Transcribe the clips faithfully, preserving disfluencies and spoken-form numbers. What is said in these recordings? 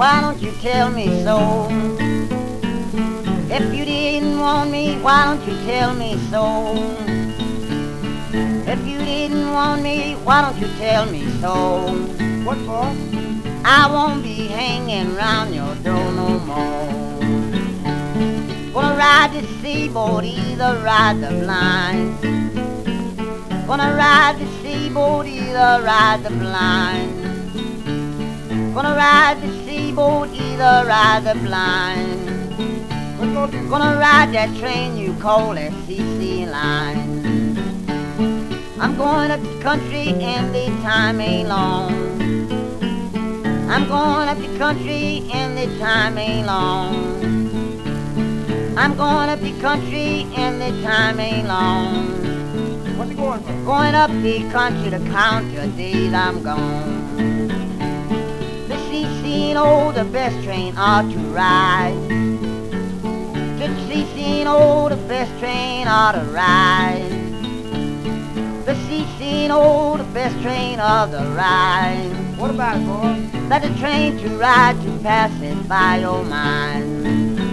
why don't you tell me so? If you didn't want me, why don't you tell me so? If you didn't want me, why don't you tell me so? What for? I won't be hanging round your door no more. Gonna ride the seaboard, either ride the blind. Gonna ride the seaboard, either ride the blind. Gonna ride the seaboard, either ride the blind. Gonna ride that train you call that C C line. I'm going up the country and the time ain't long. I'm going up the country and the time ain't long. I'm going up the country and the time ain't long. What's he going for? Going up the country to count your days I'm gone. The C C, oh, the best train ought to ride. The C C, oh, the best train ought to ride. The C C, oh, the best train of the ride. What about it, boy? That's a train to ride to pass it by your mind.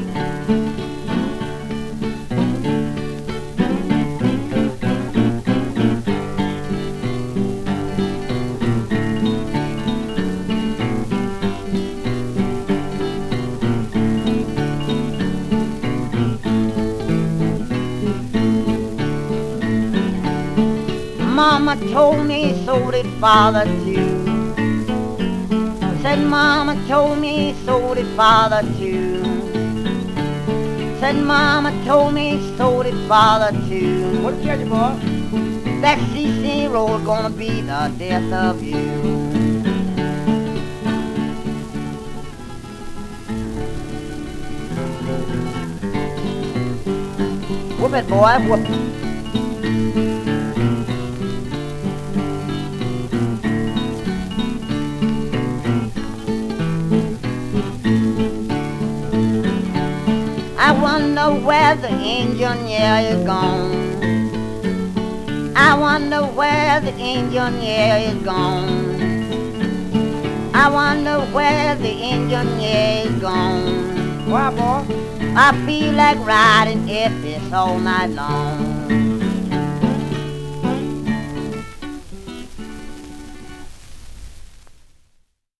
Mama told me, so did Father too. Said Mama told me, so did Father too. Said Mama told me, so did Father too. What did you tell you, boy? That C C road gonna be the death of you. Whoop it, boy, whoop it. I wonder where the engineer is gone. I wonder where the engineer is gone. I wonder where the engineer is gone. Why, boy? I feel like riding if it's all night long.